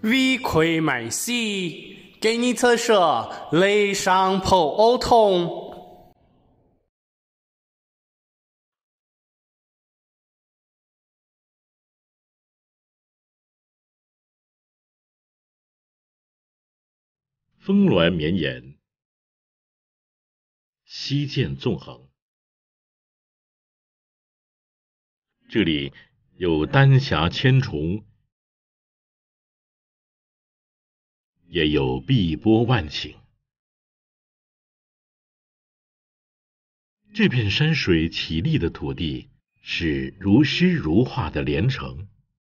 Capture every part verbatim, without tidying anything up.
胃溃买西，给你测试雷伤破呕痛。 峰峦绵延，溪涧纵横。这里有丹霞千重，也有碧波万顷。这片山水绮丽的土地是如诗如画的连城。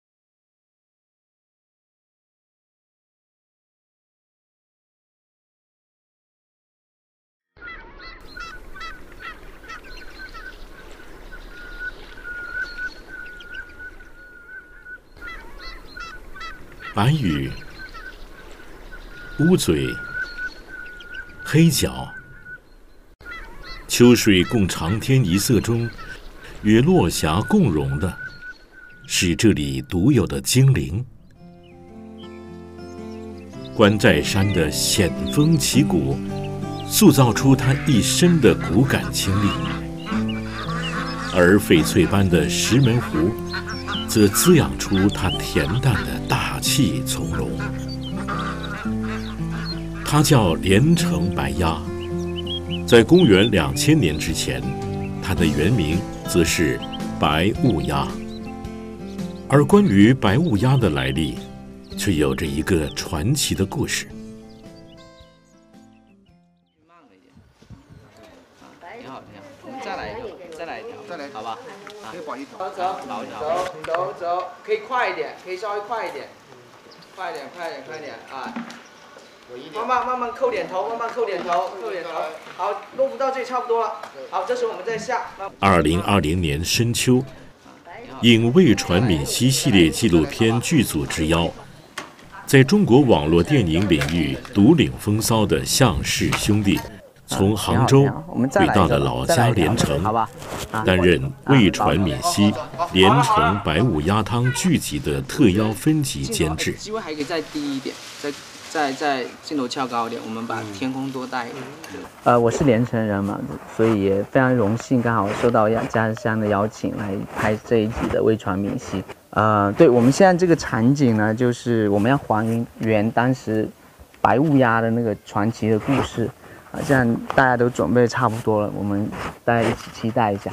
白雨、乌嘴、黑角，秋水共长天一色中，与落霞共融的，是这里独有的精灵。关寨山的险峰奇谷，塑造出他一身的骨感清丽，而翡翠般的石门湖，则滋养出它恬淡的大气从容。它叫连城白鸦，在公元两千年之前，它的原名则是白雾鸦。而关于白雾鸦的来历，却有着一个传奇的故事。 挺好，挺好，我们再来一条，再来一条，再来，好吧？ 可以保一条， 走，保一条，走，走，走，可以快一点，可以稍微快一点，快一点，快一点，快一点啊！慢慢慢慢扣点头，慢慢扣点头，扣点头。好，落不到这里差不多了。好，这时候我们再下。 二零二零年深秋，应魏传敏熙系列纪录片剧组之邀，在中国网络电影领域独领风骚的向氏兄弟，从杭州回到了老家连城，担任魏传敏熙连城白雾鸭汤剧集的特邀分级监制。 机会还可以再低一点，再再再镜头翘高一点，我们把天空多带一点。呃，我是连城人嘛，所以也非常荣幸，刚好收到家乡的邀请来拍这一集的魏传敏熙。呃，对，我们现在这个场景呢，就是我们要还原当时白雾鸭的那个传奇的故事。啊，这样大家都准备差不多了，我们大家一起期待一下。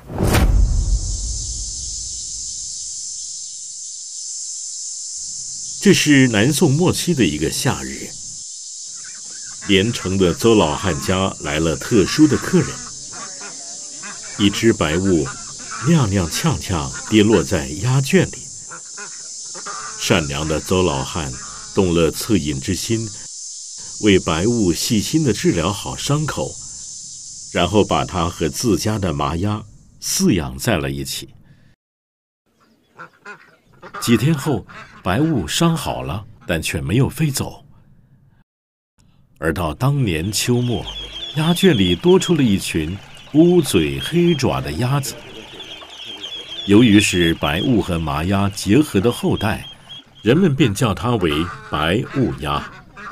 这是南宋末期的一个夏日，连城的邹老汉家来了特殊的客人，一只白雾踉踉跄跄跌落在鸭圈里。善良的邹老汉动了恻隐之心，为白雾细心地治疗好伤口，然后把它和自家的麻鸭饲养在了一起。几天后，白雾伤好了，但却没有飞走。而到当年秋末，鸭圈里多出了一群乌嘴黑爪的鸭子。由于是白雾和麻鸭结合的后代，人们便叫它为白雾鸭。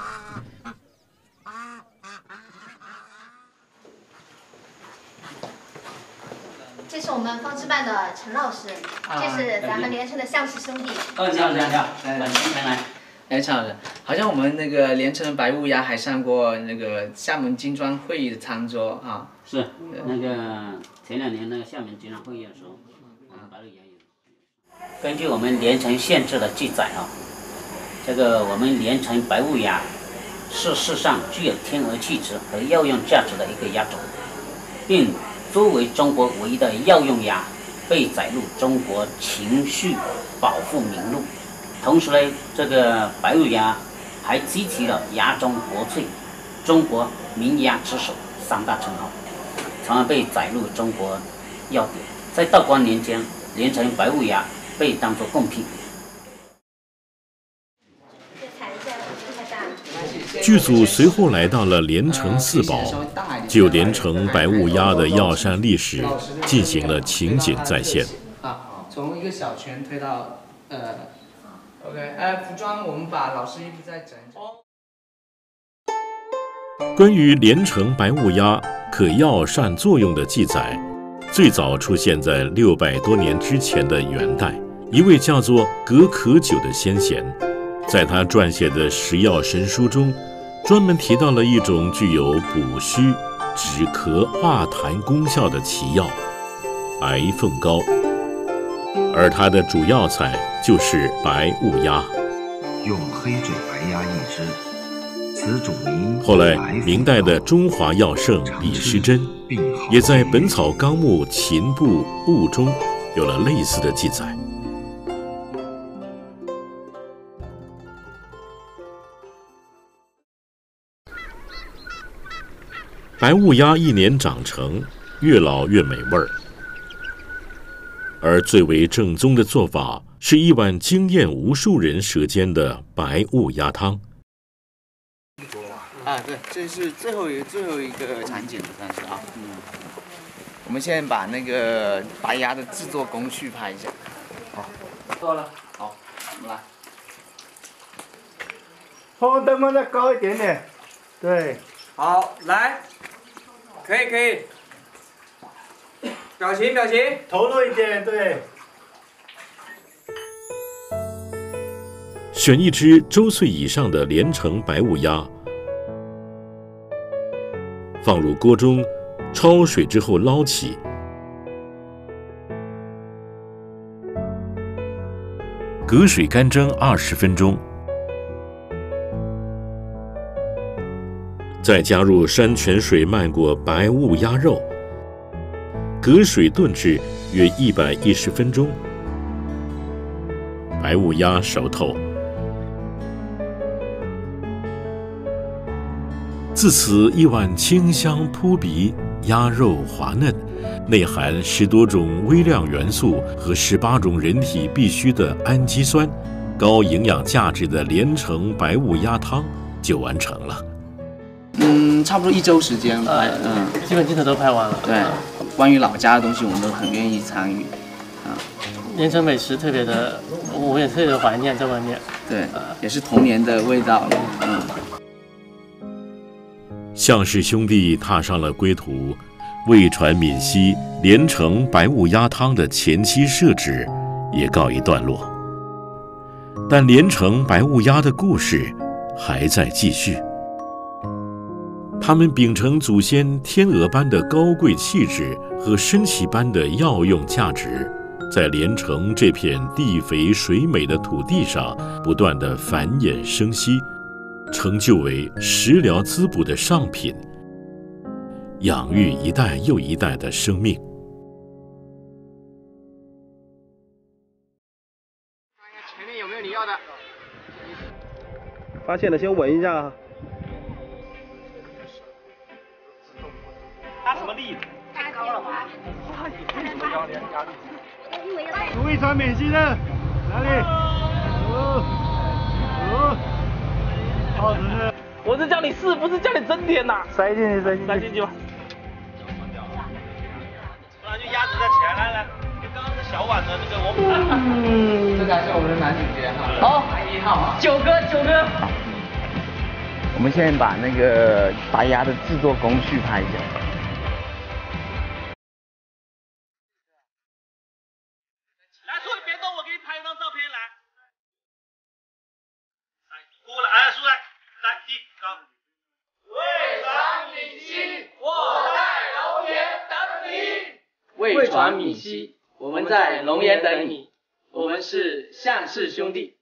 这是我们方志办的陈老师，啊、这是咱们连城的向氏兄弟。 哦，你好，你好，你好，来来来来，来陈老师，好像我们那个连城白雾鸭还上过那个厦门金砖会议的餐桌啊。 是，那个前两年那个厦门金砖会议的时候，我们白雾鸭有。根据我们连城县志的记载啊，这个我们连城白雾鸭是世上具有天鹅气质和药用价值的一个鸭种，并作为中国唯一的药用鸭，被载入中国情绪保护名录。同时呢，这个白雾鸭还集齐了鸭中国粹、中国名鸭之首三大称号，从而被载入中国药典。在道光年间，连城白雾鸭被当作贡品。 剧组随后来到了连城四宝，就连城白雾鸭的药膳历史进行了情景再现。 啊，从一个小圈推到呃 OK， 呃，服装我们把老师衣服再整一整。 关于连城白雾鸦可药膳作用的记载，最早出现在六百多年之前的元代，一位叫做葛可久的先贤，在他撰写的食药神书中，专门提到了一种具有补虚、止咳、化痰功效的奇药——白凤膏，而它的主药材就是白雾鸦。 用黑嘴白鸦一只。此种名后来，明代的中华药圣李时珍也在《本草纲目秦部物》中有了类似的记载。白雾鸦一年长成，越老越美味儿。而最为正宗的做法是一碗惊艳无数人舌尖的白雾鸦汤。 啊，对，这是最后一最后一个场景了，算是啊。嗯。我们现在把那个白鸭的制作工序拍一下。好。做了。好，我们来。 后面灯光再高一点点。对。 好，来。可以可以。表情表情。 投入一点，对。 选一只周岁以上的连城白雾鸦。放入锅中，焯水之后捞起，隔水干蒸二十分钟，再加入山泉水漫过白雾鸭肉，隔水炖制约一百一十分钟，白雾鸭熟透。自此，一碗清香扑鼻，鸭肉滑嫩，内含十多种微量元素和十八种人体必需的氨基酸，高营养价值的连城白雾鸭汤就完成了。 嗯，差不多一周时间了， 呃、 嗯， 基本镜头都拍完了。 对，关于老家的东西，我们都很愿意参与。啊， 连城美食特别的，我也特别的怀念在外面。 对，呃、也是童年的味道。嗯。 向氏兄弟踏上了归途，魏传闽西连城白雾鸭汤的前期设置也告一段落，但连城白雾鸭的故事还在继续。他们秉承祖先天鹅般的高贵气质和神奇般的药用价值，在连城这片地肥水美的土地上不断地繁衍生息，成就为食疗滋补的上品，养育一代又一代的生命。 前面有没有你要的？ 发现了先闻一下啊。 打什么例子？ 太高了吧？ 魏传闽西的哪里？哦哦。好吃的， 我是叫你试，不是叫你增添呐。 塞进去，塞进去， 塞进去吧。不然就鸭子在前来来，就刚刚是小碗的那个我们。 嗯，这才是我们的男主角哈。 好， 一号啊， 九哥，九哥。 我们现在把那个白鸭的制作工序拍一下。 来，诸位别动，我给你拍一张照片来。过来，哎，出来，来，低高。 魏传闽西，我在龙岩等你。 魏传闽西，我们在龙岩等你。我们是向氏兄弟。